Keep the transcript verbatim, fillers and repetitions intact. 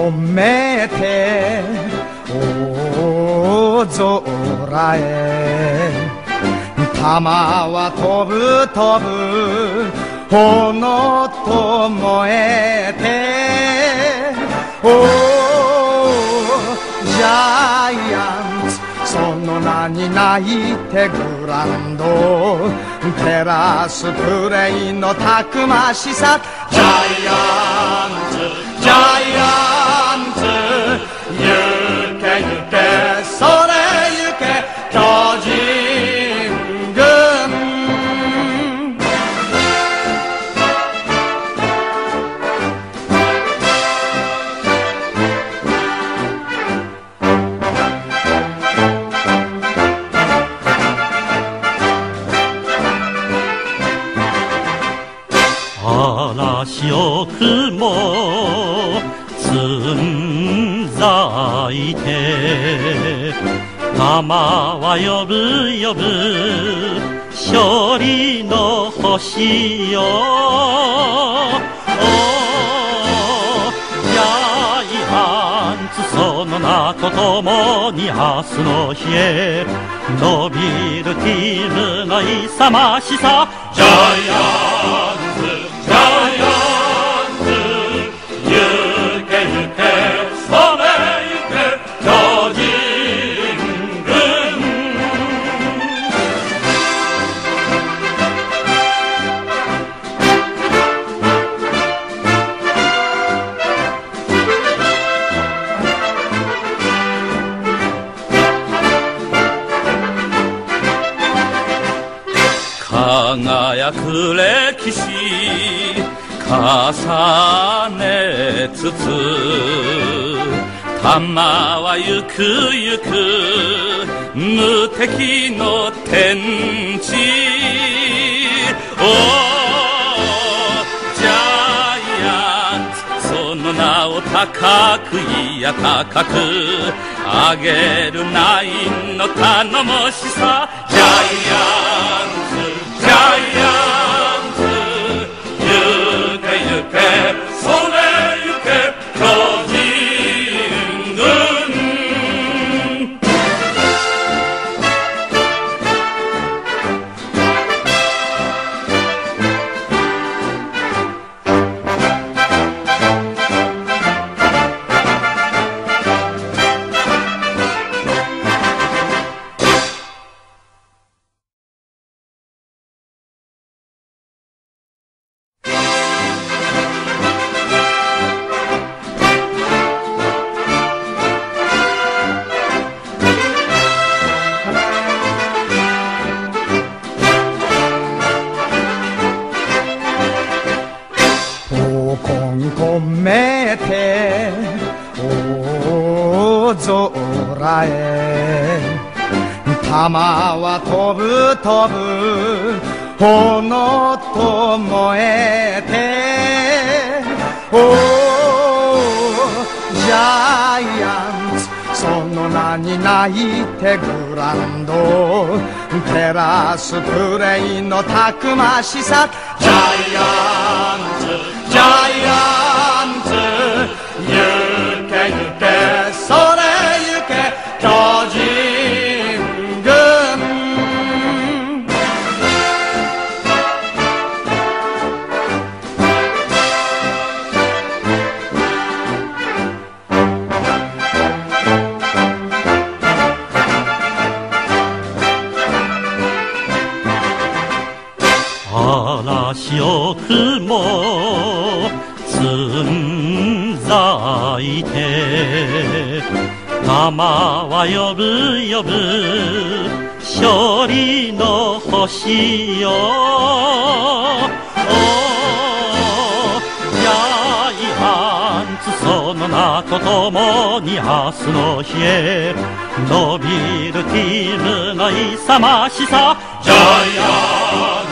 込めて大空へ玉は飛ぶ飛ぶ炎と燃えておジャイアンツその名に泣いてグラウンド照らすプレイのたくましさジャイアンツジャイアンツ行け行けそれ行け巨人軍嵐よくもつんざいて玉は呼ぶ呼ぶ勝利の星よジャイアンツその名とともに明日の日へ伸びるチームの勇ましさジャイアンツジャイアンツ行け行けそれ行け巨人軍輝く歴史重ねつつ玉はゆくゆく無敵の天地おジャイアンツその名を高くいや高く上げるナインの頼もしさジャイアンツジャイアンツ行け行けそれ行け巨人軍込めて大空へ玉は飛ぶ飛ぶ炎と燃えておジャイアンツその名に泣いてグラウンド照らすプレイのたくましさジャイアンツジャイアンツ行け行けそれ行け巨人軍嵐よくもつんざいて玉は呼ぶ呼ぶ勝利の星よジャイアンツその名とともに明日の日へ伸びるチームの勇ましさジャイアンツ